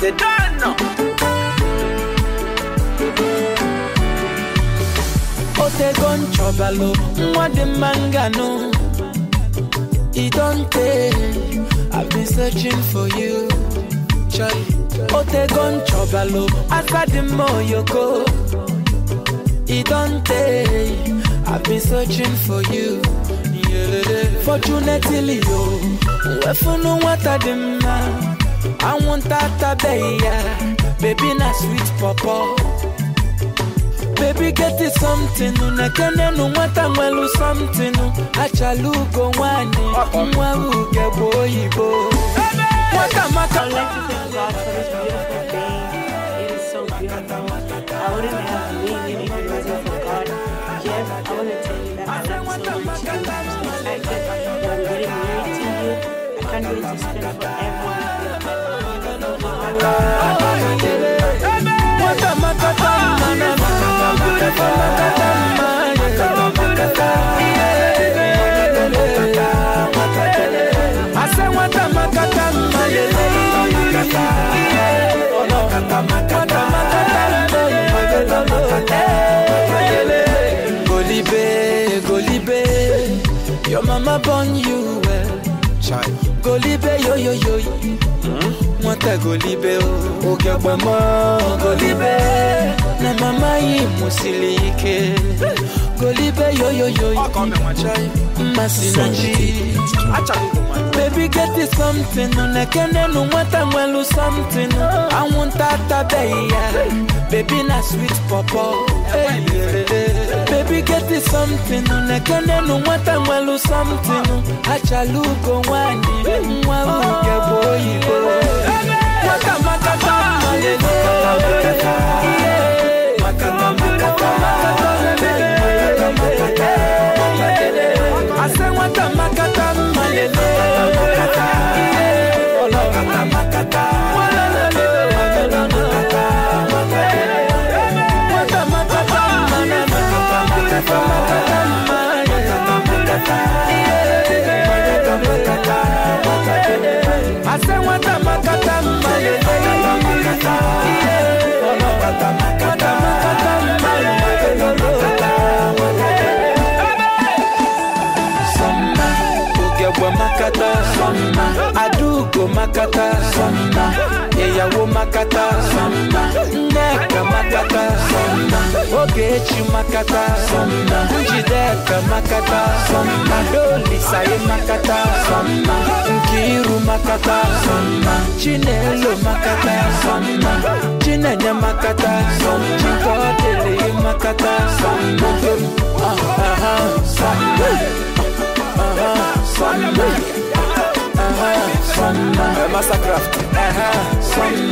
they don't know. Ote gon chobalo, mwade mangano. It don't take. I've been searching for you, Charlie. Ote gon chobalo, asadi moyoko. It don't take. I've been searching for you. Fortunately, yo, wefunu watadima. I want that baby na sweet papa. Baby get it something, nakene no wata mwelu something. Achalugo wani, mwaru gebo yibo. Waka maka. I would like to thank God for this beautiful day. It is so beautiful. I wouldn't have made it if it wasn't for God. Jeff, I want to tell you that I love you so much. I'm so excited that I'm getting married to you. I can't wait to spend forever with Golibe, your mama born you well. Golibe, yo. Mwata Golibe, Ogyabama, Golibe, na mama yi musilike. Golibe, yo. Masinachi. Baby, get it something. Nakene no mwata mwelu something. I want that baby na sweet papa. Baby, get it something. Nakene no mwata mwelu something. Achalugo wani, mwaru gebo yibo. Maka Adugo makata, Yawo makata, Neka makata, Ogechi makata, Njideka makata, Adoli saye makata, Nkiru makata, Chinelo makata, Chinenya makata, Chikodele makata, Mastercraft.